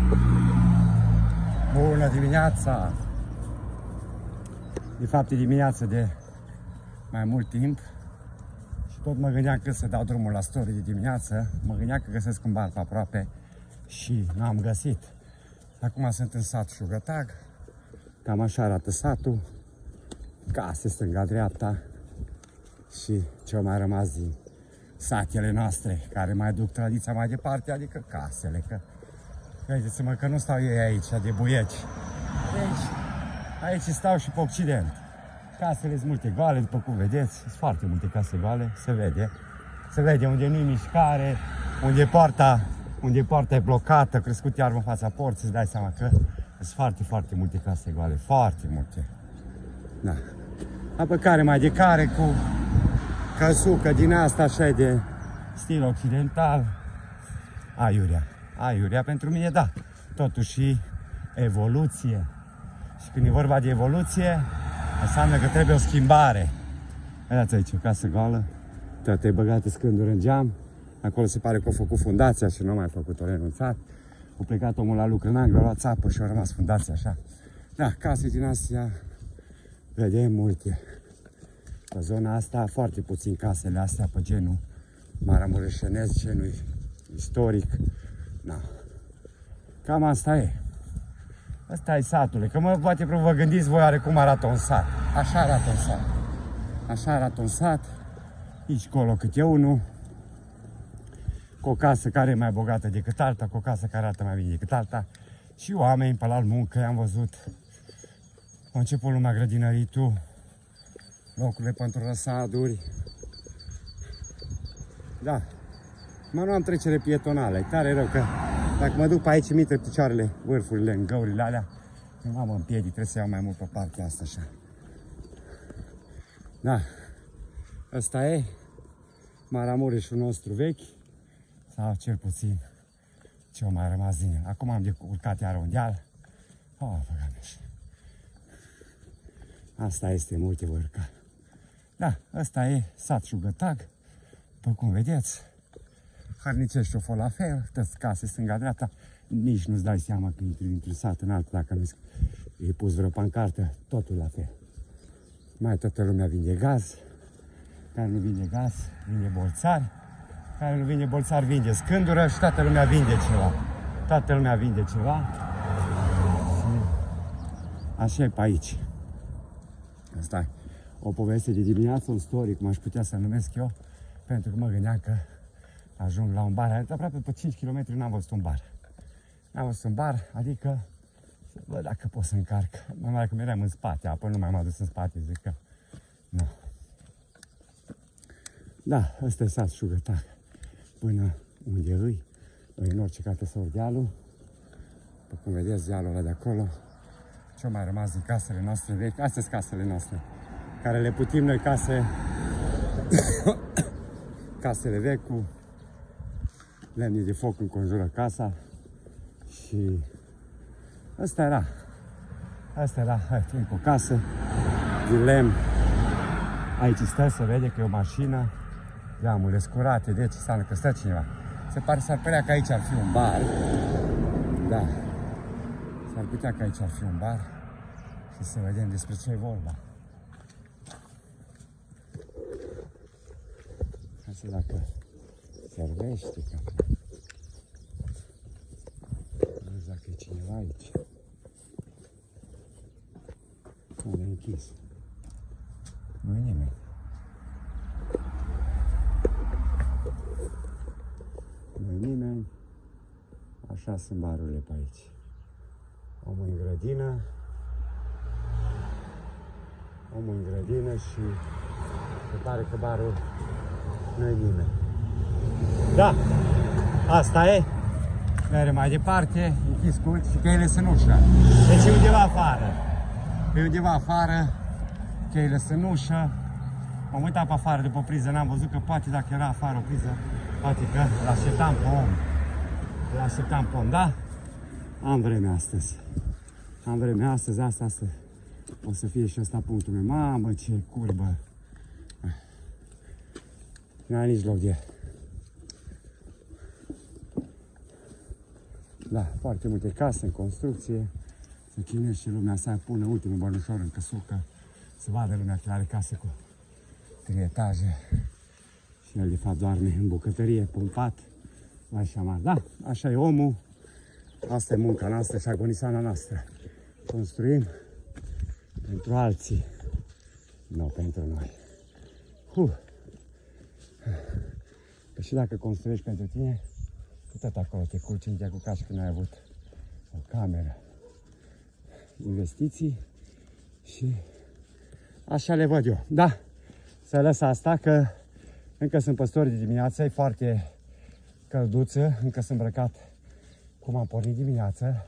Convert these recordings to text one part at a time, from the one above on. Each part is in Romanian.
Bună dimineața! De fapt e dimineață de mai mult timp și tot mă gândeam că să dau drumul la story de dimineață. Mă gândeam că găsesc un bar pe aproape și n-am găsit. Acum sunt în sat Șugătag. Cam așa arată satul. Case stânga-dreapta și ce mai rămas din satele noastre, care mai duc tradiția mai departe, adică casele. Că credeți-mă că nu stau ei aici, de buieci. Aici stau și pe Occident. Casele sunt multe goale, după cum vedeți. Sunt foarte multe case goale, se vede. Se vede unde nu-i mișcare, unde poarta e blocată, crescut iarbă în fața porții, îți dai seama că sunt foarte, foarte multe case goale, foarte multe. Da. Apoi care mai de care cu căsucă din asta așa de stil occidental. Aiurea pentru mine, da. Totuși evoluție. Și când e vorba de evoluție, înseamnă că trebuie o schimbare. Vedeți aici o casă goală, toate e băgate scânduri în geam. Acolo se pare că a făcut fundația și nu a mai făcut-o, renunțat. A plecat omul la lucru în Anglia, a luat țapă și a rămas fundația așa. Da, case din astea vedem multe. Pe zona asta foarte puțin casele astea pe genul maramureșenesc, genul istoric. Da. Cam asta e. Asta e satule, că poate vă gândiți voi oare cum arată un sat. Așa arată un sat. Așa arată un sat. Aici colo câte unul. Cu o casă care e mai bogată decât alta, cu o casă care arată mai bine decât alta. Și oameni pe la muncă, i-am văzut. A început lumea grădinăritul, locurile pentru răsaduri. Da. Mă nu am trecere pietonală, e tare rău că dacă mă duc pe aici, mi intră picioarele, vârfurile în găurile alea. Nu mă împiedic, trebuie să iau mai mult pe partea asta așa. Da. Ăsta e Maramureșul nostru vechi, sau cel puțin ce o mai rămas din el. Acum am de urcat iar un deal. Asta este multe urca. Da, ăsta e sat Șugătag, după cum vedeți. Hărnicești o la fel, toți case stânga-dreapta, nici nu-ți dai seama că intri într-un sat în altul, dacă nu e pus vreo pancartă, totul la fel. Mai toată lumea vinde gaz, care nu vinde gaz, vinde bolțari, care nu vinde bolțari, vinde scândură și toată lumea vinde ceva. Toată lumea vinde ceva și așa e pe aici. Asta e o poveste de dimineață, un story, cum aș putea să numesc eu, pentru că mă gândeam că ajung la un bar, aproape pe 5 km n-am văzut un bar. N-am văzut un bar, adică să văd dacă pot să încarc. Mai că meream în spate, apoi nu mai m-am dus în spate, zic că nu. Da, ăsta e sat Șugătag. Până unde îi, în orice carte să urc dealul. După cum vedeți, dealul ăla de acolo. Ce-a mai rămas din casele noastre vechi, astea sunt casele noastre, care le putim noi case, casele vechi cu lemne de foc înconjură casa. Și asta era, hai, cu o casă din lemn. Aici stă, se vede că e o mașină, geamurile scurate, deci înseamnă că stă cineva. S-ar părea că aici ar fi un bar, da, s-ar putea că aici ar fi un bar și să vedem despre ce e vorba. Asta dacă servește, că nu știu dacă e cineva aici. Unde e închis? Nu e nimeni. Nu e nimeni. Așa sunt barurile pe aici. Omul în grădină. Omul în grădină și se pare că barul nu e nimeni. Da, asta e. Mergem mai departe, închis cu uși și cheile sunt în ușă. Deci e undeva afară. E undeva afară, cheile sunt în ușă. M-am uitat pe afară după priză, n-am văzut că poate dacă era afară o priză, poate că l-așteptam pe om. L-așteptam pe om, da? Am vreme astăzi. Am vreme astăzi, asta o să fie și ăsta punctul meu. Mamă, ce curbă! N-ai nici loc de Da, foarte multe case în construcție. Se chinuiește lumea să pună ultimul bănușor în căsucă. Să vadă lumea că are case cu 3 etaje. Și el de fapt doarme în bucătărie, pompat. Așa mai. Da, așa e omul. Asta e munca noastră și agonisana noastră. Construim pentru alții, nu pentru noi. Că și dacă construiești pentru tine, tot acolo te culci în cu ca și când ai avut o cameră. Investiții și așa le văd eu. Da, să lăs asta că încă sunt păstori de dimineață, e foarte călduță, încă sunt îmbrăcat cum am pornit dimineață.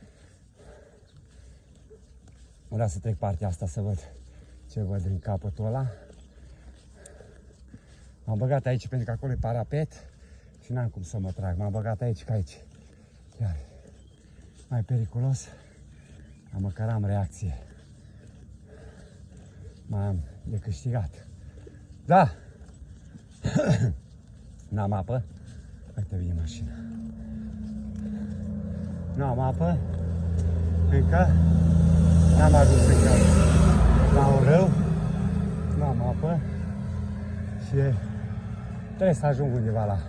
Vreau să trec partea asta să văd ce văd în capătul ăla. M-am băgat aici pentru că acolo e parapet și n-am cum să mă trag. M-am băgat aici ca aici. Chiar mai periculos, dar măcar am reacție. Mai am de câștigat. Da! N-am apă. Uite, vine mașina. Nu am apă. Încă. N-am ajuns încă la un râu. Nu am apă. Și trebuie să ajung undeva la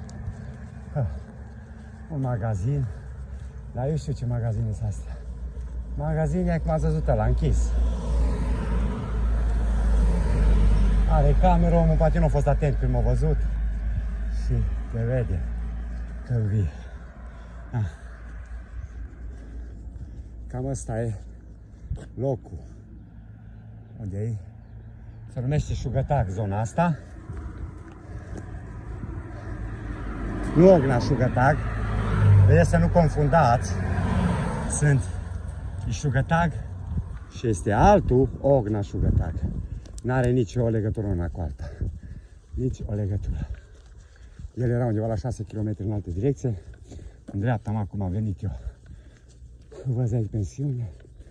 un magazin. Dar eu știu ce magazine sunt astea. Magazine, cum ați văzut, l-a închis. Are cameră, omul poate nu a fost atent când m-a văzut. Și te vede că vii. Cam ăsta e locul. Unde e? Se numește Șugătac zona asta. Nu Ogna Șugătac. Vedeți să nu confundați. Sunt Șugătac și este altul Ogna Șugătac. N-are nicio legătură una cu alta. Nici o legătură. El era undeva la 6 km în altă direcție. În dreapta mea, cum am venit eu. Văd aici pensiune.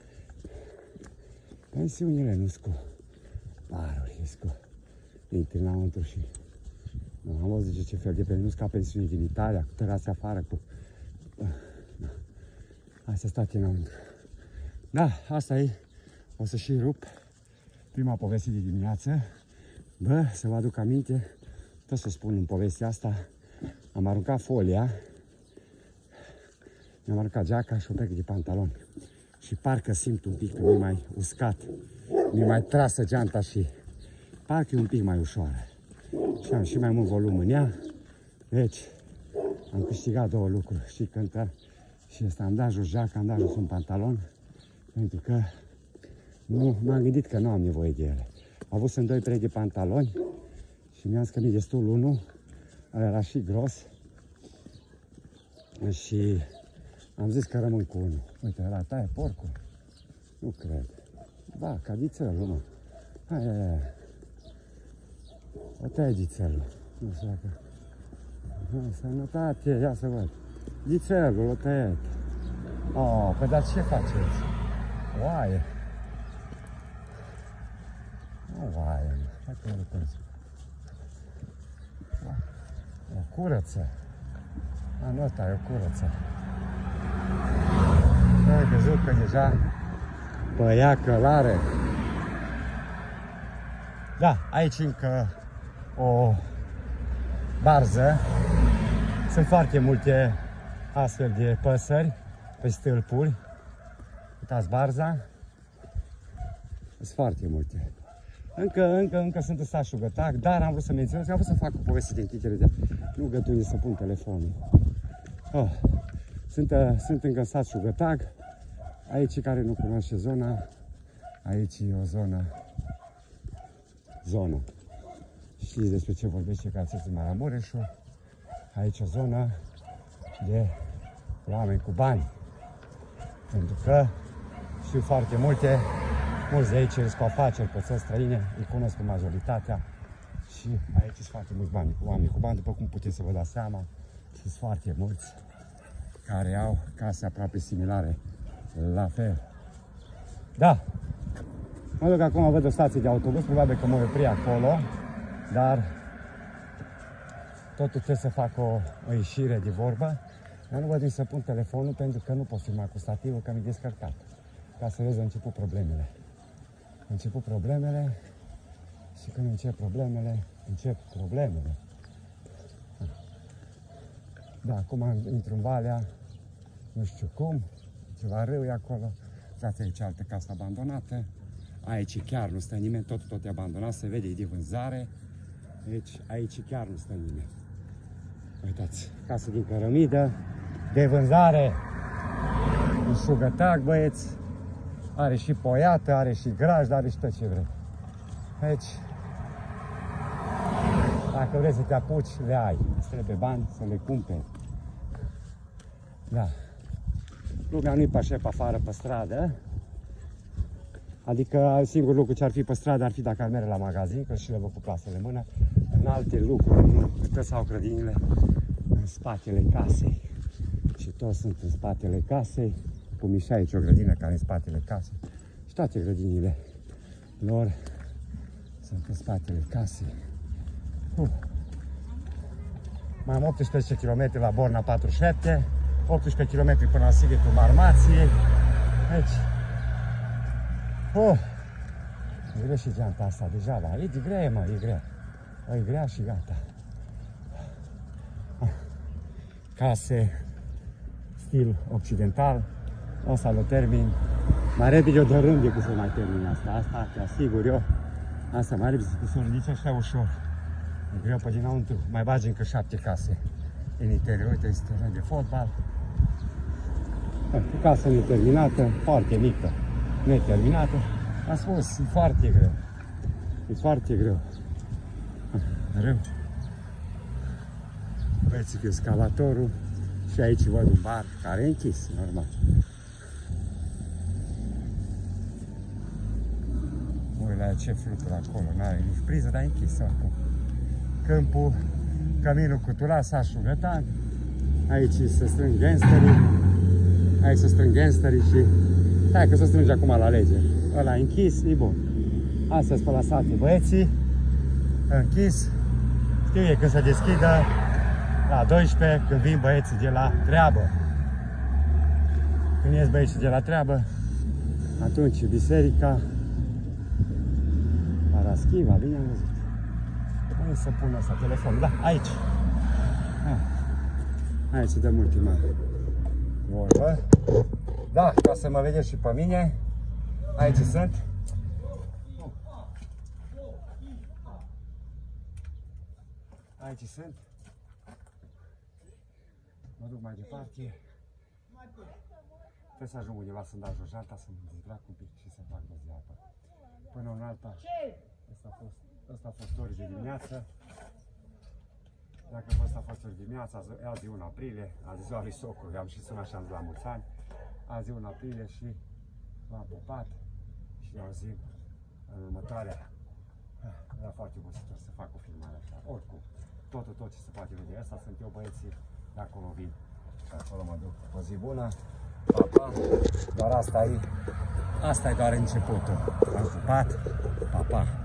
Pensiunile nu-s cu paruri, e cu intri înăuntru și... Nu, am văzut ce fel de pensiuni, nu-s ca pensiuni din Italia, cu terase afară, cu... Da. Hai să stați înăuntru. Da, asta e. O să și rup prima poveste de dimineață. Bă, să vă aduc aminte, tot să spun în povestea asta, am aruncat folia, mi-am aruncat geaca și o pereche de pantaloni. Și parcă simt un pic că mi-e mai uscat, mi-e mai trasă geanta și parcă e un pic mai ușoară. Și am și mai mult volum în ea, deci am câștigat 2 lucruri, și cântă și ăsta, am dat jos geaca, am dat jos un pantalon, pentru că nu, m-am gândit că nu am nevoie de ele. Am avut în 2 perechi de pantaloni și mi-am scămit destul unul, ăla era și gros și am zis că rămân cu unul. Uite, ăla taie porcul. Nu cred. Da, ca dițelul, mă. Hai. O taie dițelul. Nu știu dacă... Sănătate, ia să văd. Dițelul, o tăiat. Oh, păi dar ce faceți? Oaie. Oaie, hai că mă lucrez. O curăță. Nu, ăsta e o curăță. Ai văzut că deja băia călare. Da, aici încă o barză. Sunt foarte multe astfel de păsări pe stâlpuri. Uitați barza. Sunt foarte multe. Încă sunt în sat Șugătac, dar am vrut să menționez că am vrut să fac o poveste de închidere de rugăciune să pun telefonul. Sunt încă în sat Șugătac. Aici, care nu cunoaște zona, aici e o zonă. Știți despre ce vorbește că ați în Maramureșul. Aici o zonă de oameni cu bani. Pentru că știu foarte mulți de aici sunt cu afaceri, pe țări străine, îi cunosc pe majoritatea. Și aici sunt foarte mulți oameni cu bani, după cum puteți să vă dați seama. Sunt foarte mulți care au case aproape similare la fel. Da. Mă duc acum, văd o stație de autobuz, probabil că mă voi opri acolo, dar totul trebuie să fac o ieșire de vorbă. Dar nu văd unde să pun telefonul pentru că nu pot filma cu stativul, că mi-e descărcat. Ca să vezi, au început problemele. Au început problemele și când încep problemele. Da, acum intru în Valea, nu știu cum, ceva râu e acolo. Uitați aici altă casă abandonată. Aici chiar nu stă nimeni, tot e abandonat, se vede, e de vânzare. Deci aici chiar nu stă nimeni. Uitați, casă din cărămidă, de vânzare, un șugătac, băieți. Are și poiată, are și graj, are și tot ce vrei. Deci, dacă vrei să te apuci, le ai. Îți trebuie bani să le cumperi. Da. Lumea nu-i pe așa pe afară, pe stradă. Adică singurul lucru ce ar fi pe stradă ar fi dacă ar merge la magazin, că și le văd cu plasele în mână. În alte lucruri, nu. Toți au grădinile în spatele casei. Și toți sunt în spatele casei. Cu Mișa aici o grădină care e în spatele casei. Și toate grădinile lor sunt în spatele casei. Mai am 18 km la Borna 47, 18 km până la Sighetul Marmației. Deci, e greu și geanta asta degeaba. E de grea, mă, e grea. E grea și gata. Case, stil occidental. O să le termin. Mai repede o dărâm decât să mai termin asta. Asta te asigur eu. Asta mai repede să o ridici așa ușor. E greu pe dinăuntru. Mai bagi încă 7 case în interior. Uite, este teren de fotbal. O casă neterminată, foarte mică. Neterminată. Am spus, e foarte greu. E foarte greu. Greu. Băieții cu excavatorul. Și aici văd un bar care e închis, normal. Ui, la ce fluturi acolo, n-are nici priză, dar e închis oricum. Câmpul, căminul cu Tulasa, Șugătan. Aici se strâng gangsterii. Aici se strâng gangsterii și... Hai că se strânge acum la lege. Ăla e închis, e bun. Astea sunt pe la sate băieții. Închis. Știu e când se deschidă la 12, când vin băieții de la treabă. Când ies băieții de la treabă, atunci biserica, Paraschiva, bine am văzut. Unde să pun ăsta telefonul? Da, aici. Aici dăm ultima vorbă. Da, ca să mă vedeți și pe mine, aici sunt. Aici sunt. Mă duc mai departe. Trebuie să ajung undeva să-mi dau jos alta, să mă dezbrac un pic și să fac doz de apă. Până în alta, ăsta a fost ori de dimineață. Dacă ăsta a fost ori dimineața, azi e 1 aprilie, azi ziua lui socru, i-am și sunat și am zis la mulți ani. Azi e 1 aprilie și l-am pupat și ne auzim în următoarea. Era foarte obositor să fac o filmare așa, oricum. Tot ce se poate vedea. Asta sunt eu, băieții, de acolo vin. De acolo mă duc. O zi bună, pa, pa. Doar asta e doar începutul. Am pupat, pa, pa.